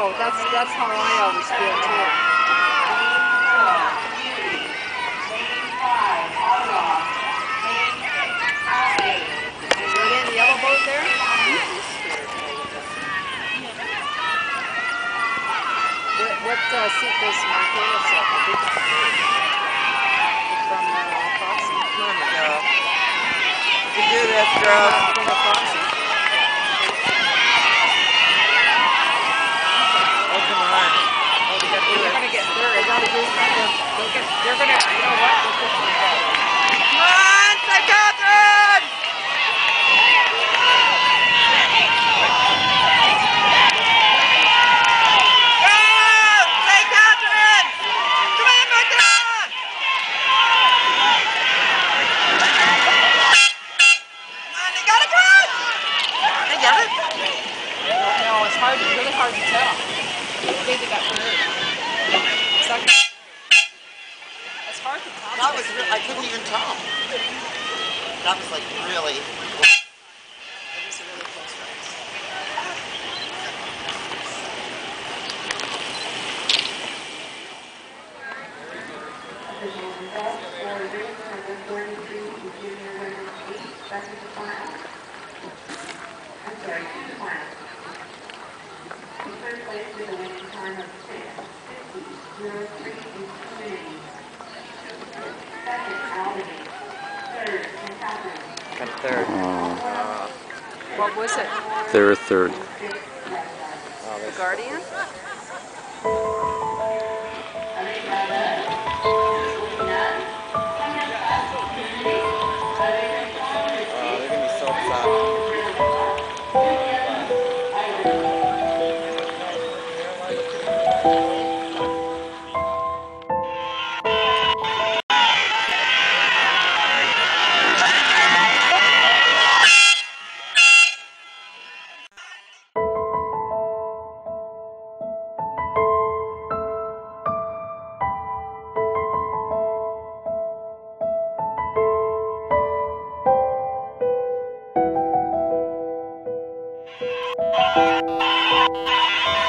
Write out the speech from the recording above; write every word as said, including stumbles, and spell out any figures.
know. That's that's how I always feel too. Is there any yellow boat there? What, what uh, seat does Marquez sit? From uh, Foxy? Oh my God. You can do this, girl. From the Foxy? Oh, come on. Oh, they got to do They're it. gonna get. They're, they're gonna do something. They'll get. They're gonna. You know what? They'll get them out. Come on, Saint Catharines! No, it's hard. It's really hard to tell. I think they got hurt. Second. It's hard to tell. That was real. I couldn't even tell. That was like really. It was a really close race. I'm sorry, two class. In third place with a winning time of six fifty zero three in community. Second, Albany. Third, Catharines. Got third. Oh, What was it? they're third. Oh, The Guardian? they're going to be so upset. Thank you.